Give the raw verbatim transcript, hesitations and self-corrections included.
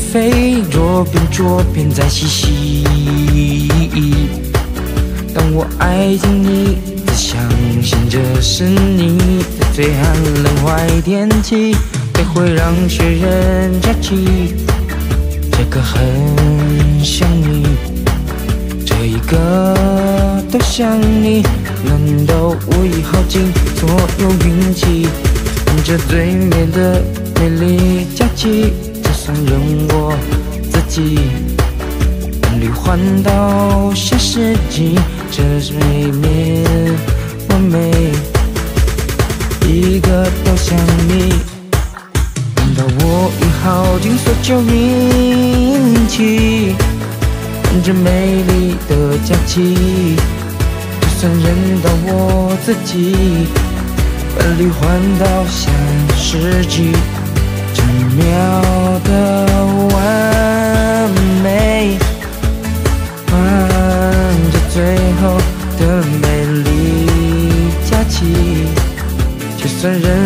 飞，左边左边在嬉戏。当我爱上你，只相信这是你，在最寒冷坏天气，也会让雪人假期。这个很想你，这一个都想你，难道我已耗尽所有运气？看着最美的美丽假期，就算任我自己奔旅环岛下世纪，这是未免完美，一个都想你。难道我已耗尽所有运气？看着美丽的假期，就算认到我自己奔旅环岛下世纪，这秒的完美，望着最后的美丽假期，就算认